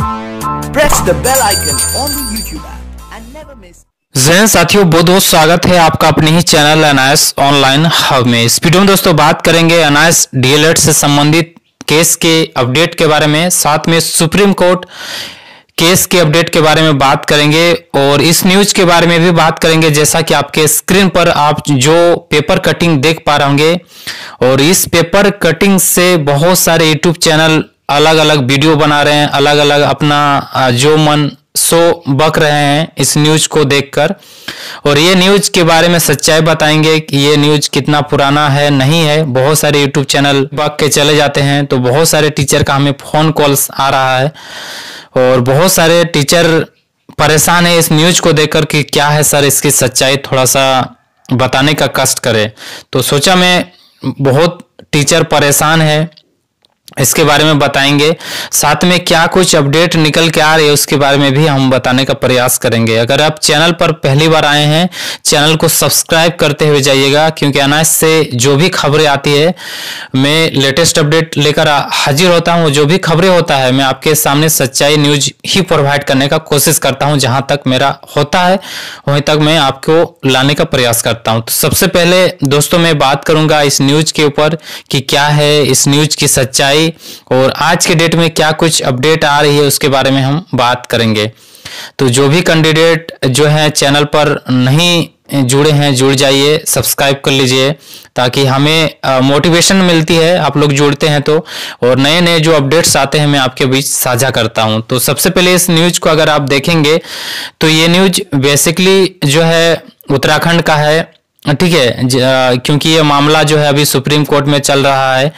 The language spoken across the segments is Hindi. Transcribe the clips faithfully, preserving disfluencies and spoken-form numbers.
Press the bell icon on the YouTube app and never miss. Jain साथियों, बहुत बहुत स्वागत है आपका अपने ही चैनल एनआईएस ऑनलाइन हब में। इस वीडियो में दोस्तों बात करेंगे एनआईएस डीएलएड से संबंधित केस के अपडेट के बारे में, साथ में सुप्रीम कोर्ट केस के अपडेट के बारे में बात करेंगे और इस न्यूज के बारे में भी बात करेंगे। जैसा कि आपके स्क्रीन पर आप जो पेपर कटिंग देख पा रहे होंगे, और इस पेपर कटिंग से बहुत सारे यूट्यूब चैनल अलग अलग वीडियो बना रहे हैं, अलग अलग अपना जो मन सो बक रहे हैं इस न्यूज को देखकर। और ये न्यूज के बारे में सच्चाई बताएंगे कि ये न्यूज कितना पुराना है, नहीं है। बहुत सारे यूट्यूब चैनल बक के चले जाते हैं, तो बहुत सारे टीचर का हमें फोन कॉल्स आ रहा है और बहुत सारे टीचर परेशान है इस न्यूज को देखकर कि क्या है सर, इसकी सच्चाई थोड़ा सा बताने का कष्ट करे। तो सोचा मैं, बहुत टीचर परेशान है, इसके बारे में बताएंगे। साथ में क्या कुछ अपडेट निकल के आ रही है उसके बारे में भी हम बताने का प्रयास करेंगे। अगर आप चैनल पर पहली बार आए हैं, चैनल को सब्सक्राइब करते हुए जाइएगा, क्योंकि एनआईएस से जो भी खबरें आती है मैं लेटेस्ट अपडेट लेकर हाजिर होता हूं। जो भी खबरें होता है मैं आपके सामने सच्चाई न्यूज ही प्रोवाइड करने का कोशिश करता हूं। जहां तक मेरा होता है वहीं तक मैं आपको लाने का प्रयास करता हूं। तो सबसे पहले दोस्तों मैं बात करूंगा इस न्यूज के ऊपर कि क्या है इस न्यूज की सच्चाई और आज के डेट में क्या कुछ अपडेट आ रही है उसके बारे में हम बात करेंगे। तो जो भी कैंडिडेट जो है चैनल पर नहीं जुड़े हैं, जुड़ जाइए, सब्सक्राइब कर लीजिए, ताकि हमें मोटिवेशन मिलती है आप लोग जुड़ते हैं तो, और नए नए जो अपडेट्स आते हैं मैं आपके बीच साझा करता हूं। तो सबसे पहले इस न्यूज को अगर आप देखेंगे तो ये न्यूज बेसिकली जो है उत्तराखंड का है, ठीक है, क्योंकि ये मामला जो है अभी सुप्रीम कोर्ट में चल रहा है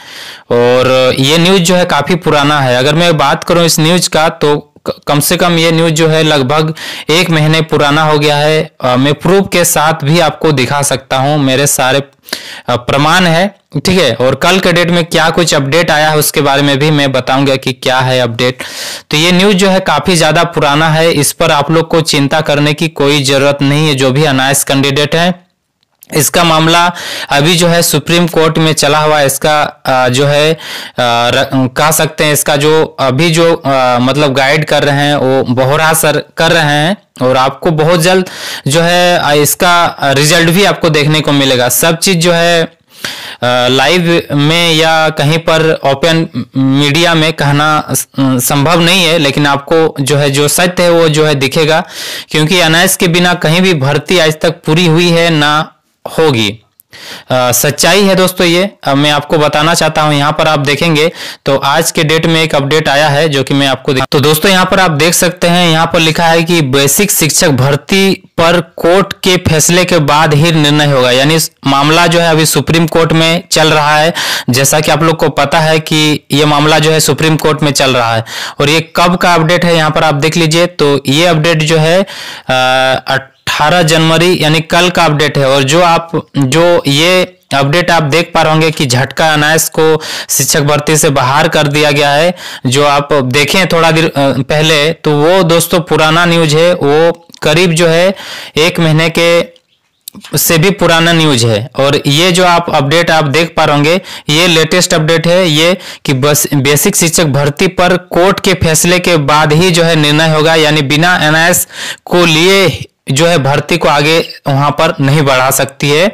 और ये न्यूज जो है काफी पुराना है। अगर मैं बात करूं इस न्यूज का तो कम से कम ये न्यूज जो है लगभग एक महीने पुराना हो गया है। मैं प्रूफ के साथ भी आपको दिखा सकता हूं, मेरे सारे प्रमाण है, ठीक है। और कल के डेट में क्या कुछ अपडेट आया है उसके बारे में भी मैं बताऊंगा कि क्या है अपडेट। तो ये न्यूज जो है काफी ज्यादा पुराना है, इस पर आप लोग को चिंता करने की कोई जरूरत नहीं है। जो भी एनआईएस कैंडिडेट है, इसका मामला अभी जो है सुप्रीम कोर्ट में चला हुआ है। इसका जो है कह सकते हैं, इसका जो अभी जो आ, मतलब गाइड कर रहे हैं वो बोहरा सर कर रहे हैं, और आपको बहुत जल्द जो है इसका रिजल्ट भी आपको देखने को मिलेगा। सब चीज जो है लाइव में या कहीं पर ओपन मीडिया में कहना संभव नहीं है, लेकिन आपको जो है जो सत्य है वो जो है दिखेगा, क्योंकि एनआईएस के बिना कहीं भी भर्ती आज तक पूरी हुई है ना होगी। आ, सच्चाई है दोस्तों ये। अब मैं आपको बताना चाहता हूं, यहाँ पर आप देखेंगे तो आज के डेट में एक अपडेट आया है जो कि मैं आपको दिखा। तो दोस्तों यहाँ पर आप देख सकते हैं, यहाँ पर लिखा है कि बेसिक शिक्षक भर्ती पर कोर्ट के फैसले के बाद ही निर्णय होगा। यानी मामला जो है अभी सुप्रीम कोर्ट में चल रहा है। जैसा कि आप लोग को पता है कि ये मामला जो है सुप्रीम कोर्ट में चल रहा है, और ये कब का अपडेट है यहाँ पर आप देख लीजिए। तो ये अपडेट जो है आ, अठारह जनवरी यानी कल का अपडेट है। और जो आप जो ये अपडेट आप देख पा रहे होंगे कि झटका एनआईएस को शिक्षक भर्ती से बाहर कर दिया गया है, जो आप देखें थोड़ा देर पहले, तो वो दोस्तों पुराना न्यूज है। वो करीब जो है एक महीने के से भी पुराना न्यूज है। और ये जो आप अपडेट आप देख पा रहे होंगे ये लेटेस्ट अपडेट है, ये कि बस बेसिक शिक्षक भर्ती पर कोर्ट के फैसले के बाद ही जो है निर्णय होगा। यानी बिना एनआईएस को लिए जो है भर्ती को आगे वहां पर नहीं बढ़ा सकती है।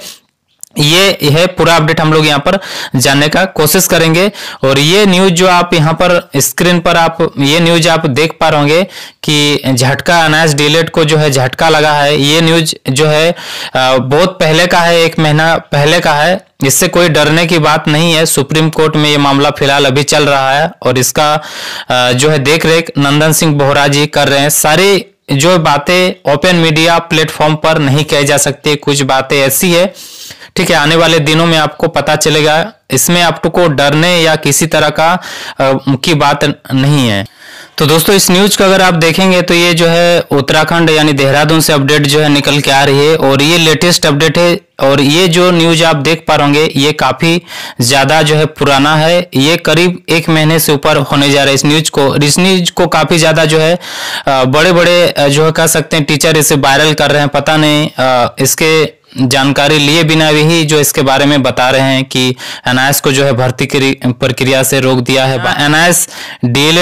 ये है पूरा अपडेट हम लोग यहाँ पर जानने का कोशिश करेंगे। और ये न्यूज जो आप यहाँ पर स्क्रीन पर आप ये न्यूज आप देख पा रहे होंगे कि झटका एनआईएस डीएलएड को जो है झटका लगा है। ये न्यूज जो है बहुत पहले का है, एक महीना पहले का है। इससे कोई डरने की बात नहीं है। सुप्रीम कोर्ट में ये मामला फिलहाल अभी चल रहा है और इसका जो है देख रेख नंदन सिंह बोहरा जी कर रहे हैं। सारी जो बातें ओपन मीडिया प्लेटफॉर्म पर नहीं कही जा सकती, कुछ बातें ऐसी है, ठीक है, आने वाले दिनों में आपको पता चलेगा। इसमें आपको डरने या किसी तरह का आ, की बात नहीं है। तो दोस्तों इस न्यूज को अगर आप देखेंगे तो ये जो है उत्तराखंड यानी देहरादून से अपडेट जो है निकल के आ रही है, और ये लेटेस्ट अपडेट है। और ये जो न्यूज आप देख पा रहे ये काफी ज्यादा जो है पुराना है। ये करीब एक महीने से ऊपर होने जा रहा है इस न्यूज को। इस न्यूज को काफी ज्यादा जो है बड़े बड़े जो है कह सकते हैं टीचर इसे वायरल कर रहे हैं। पता नहीं इसके जानकारी लिए बिना भी जो इसके बारे में बता रहे हैं कि एनआईएस को जो है भर्ती प्रक्रिया से रोक दिया है। एनआईएस डीएलएड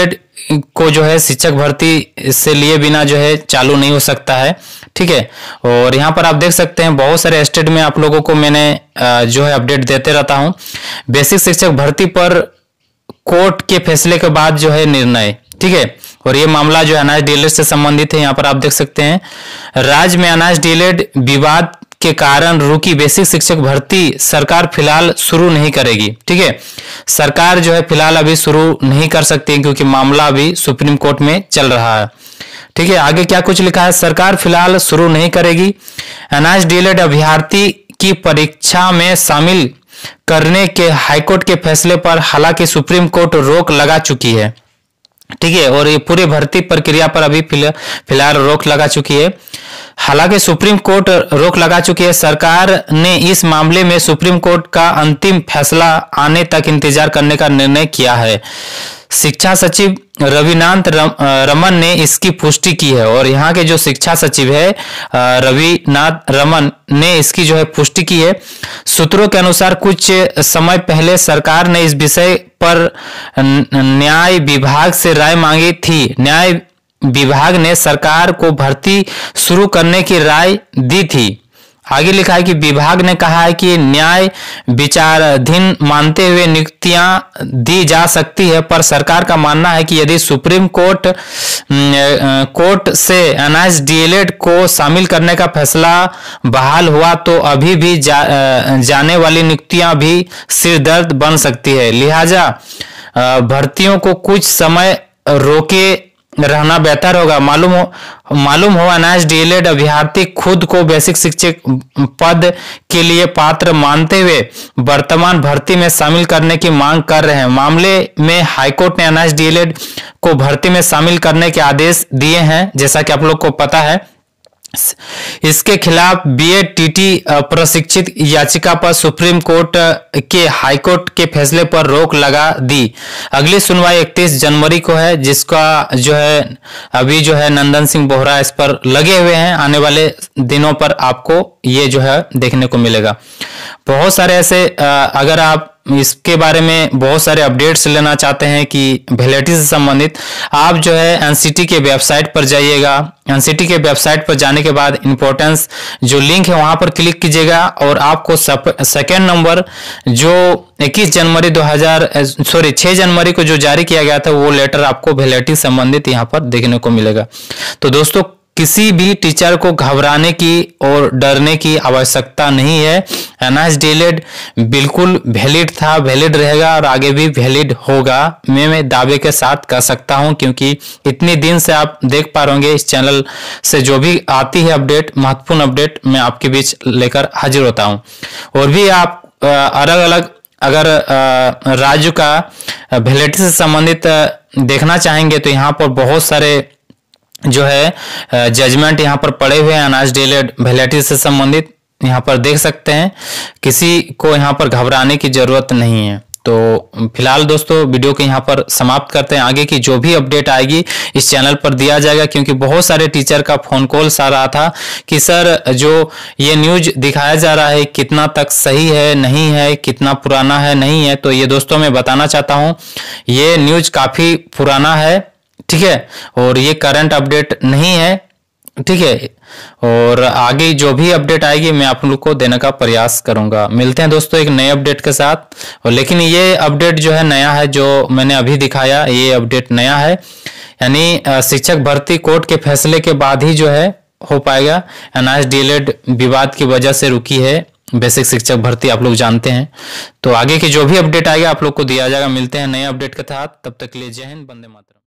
को जो है शिक्षक भर्ती से लिए बिना जो है चालू नहीं हो सकता है। ठीक है, और यहाँ पर आप देख सकते हैं बहुत सारे स्टेट में आप लोगों को मैंने जो है अपडेट देते रहता हूँ। बेसिक शिक्षक भर्ती पर कोर्ट के फैसले के बाद जो है निर्णय। ठीक है, और ये मामला जो है अनाज डीएलएड से संबंधित है। यहाँ पर आप देख सकते हैं राज्य में अनाज डीएलएड विवाद के कारण रुकी बेसिक शिक्षक भर्ती सरकार फिलहाल शुरू नहीं करेगी। ठीक है, सरकार जो है फिलहाल अभी शुरू नहीं कर सकती क्योंकि मामला अभी सुप्रीम कोर्ट में चल रहा है। ठीक है, आगे क्या कुछ लिखा है, सरकार फिलहाल शुरू नहीं करेगी। अनाज डीएलएड अभ्यर्थी की परीक्षा में शामिल करने के हाईकोर्ट के फैसले पर हालांकि सुप्रीम कोर्ट रोक लगा चुकी है। ठीक है, और ये पूरी भर्ती प्रक्रिया पर अभी फिलहाल रोक लगा चुकी है। हालांकि सुप्रीम कोर्ट रोक लगा चुकी है, सरकार ने इस मामले में सुप्रीम कोर्ट का अंतिम फैसला आने तक इंतजार करने का निर्णय किया है। शिक्षा सचिव रविनाथ रमन ने इसकी पुष्टि की है, और यहाँ के जो शिक्षा सचिव है रविनाथ रमन ने इसकी जो है पुष्टि की है। सूत्रों के अनुसार कुछ समय पहले सरकार ने इस विषय पर न्याय विभाग से राय मांगी थी। न्याय विभाग ने सरकार को भर्ती शुरू करने की राय दी थी। आगे लिखा है कि विभाग ने कहा है कि न्याय विचाराधीन मानते हुए नियुक्तियां दी जा सकती है, पर सरकार का मानना है कि यदि सुप्रीम कोर्ट कोर्ट से अनाज डीएलएड को शामिल करने का फैसला बहाल हुआ तो अभी भी जा, जाने वाली नियुक्तियां भी सिरदर्द बन सकती है। लिहाजा भर्तियों को कुछ समय रोके रहना बेहतर होगा। मालूम हो मालूम हो अनाज डीएलएड अभ्यर्थी खुद को बेसिक शिक्षक पद के लिए पात्र मानते हुए वर्तमान भर्ती में शामिल करने की मांग कर रहे हैं। मामले में हाईकोर्ट ने अनाज डीएलएड को भर्ती में शामिल करने के आदेश दिए हैं, जैसा कि आप लोग को पता है। इसके खिलाफ बीएड टीटी प्रशिक्षित याचिका पर सुप्रीम कोर्ट के हाईकोर्ट के फैसले पर रोक लगा दी। अगली सुनवाई इकतीस जनवरी को है, जिसका जो है अभी जो है नंदन सिंह बोहरा इस पर लगे हुए हैं। आने वाले दिनों पर आपको ये जो है देखने को मिलेगा। बहुत सारे ऐसे अगर आप इसके बारे में बहुत सारे अपडेट्स लेना चाहते हैं कि वैलिडिटी से संबंधित, आप जो है एनसीटी के वेबसाइट पर जाइएगा। एनसीटी के वेबसाइट पर जाने के बाद इंपॉर्टेंस जो लिंक है वहां पर क्लिक कीजिएगा, और आपको सेकेंड नंबर जो इक्कीस जनवरी दो हज़ार सॉरी छह जनवरी को जो जारी किया गया था वो लेटर आपको वैलिडिटी संबंधित यहाँ पर देखने को मिलेगा। तो दोस्तों किसी भी टीचर को घबराने की और डरने की आवश्यकता नहीं है। अनाज डीएलएड बिल्कुल वैलिड था, वैलिड रहेगा और आगे भी वैलिड होगा, मैं मैं दावे के साथ कह सकता हूं, क्योंकि इतने दिन से आप देख पा रहे होंगे इस चैनल से जो भी आती है अपडेट, महत्वपूर्ण अपडेट मैं आपके बीच लेकर हाजिर होता हूं। और भी आप अलग अलग अगर राज्य का वैलिडिटी से संबंधित देखना चाहेंगे तो यहाँ पर बहुत सारे जो है जजमेंट यहाँ पर पड़े हुए हैं अनाज डीएलएड वैलिडिटी से संबंधित, यहाँ पर देख सकते हैं। किसी को यहाँ पर घबराने की जरूरत नहीं है। तो फिलहाल दोस्तों वीडियो को यहाँ पर समाप्त करते हैं। आगे की जो भी अपडेट आएगी इस चैनल पर दिया जाएगा, क्योंकि बहुत सारे टीचर का फोन कॉल्स आ रहा था कि सर जो ये न्यूज दिखाया जा रहा है कितना तक सही है, नहीं है, कितना पुराना है, नहीं है। तो ये दोस्तों मैं बताना चाहता हूँ ये न्यूज काफी पुराना है, ठीक है, और ये करंट अपडेट नहीं है, ठीक है। और आगे जो भी अपडेट आएगी मैं आप लोग को देने का प्रयास करूंगा। मिलते हैं दोस्तों एक नए अपडेट के साथ। और लेकिन ये अपडेट जो है नया है, जो मैंने अभी दिखाया ये अपडेट नया है, यानी शिक्षक भर्ती कोर्ट के फैसले के बाद ही जो है हो पाएगा। अनाज डीएलएड विवाद की वजह से रुकी है बेसिक शिक्षक भर्ती, आप लोग जानते हैं। तो आगे की जो भी अपडेट आएगा आप लोग को दिया जाएगा। मिलते हैं नए अपडेट के साथ, तब तक के लिए जय हिंद, वंदे मातरम।